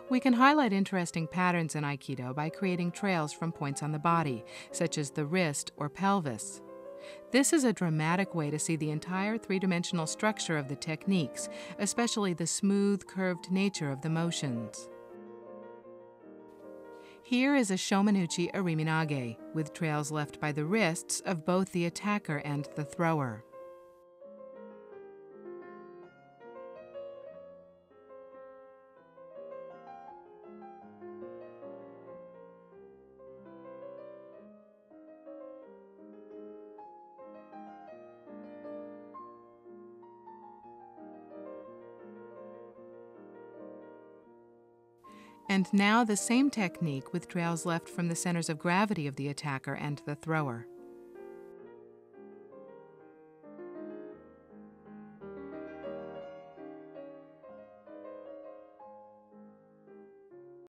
We can highlight interesting patterns in Aikido by creating trails from points on the body, such as the wrist or pelvis. This is a dramatic way to see the entire three-dimensional structure of the techniques, especially the smooth, curved nature of the motions. Here is a Shomenuchi Ariminage, with trails left by the wrists of both the attacker and the thrower. And now the same technique with trails left from the centers of gravity of the attacker and the thrower.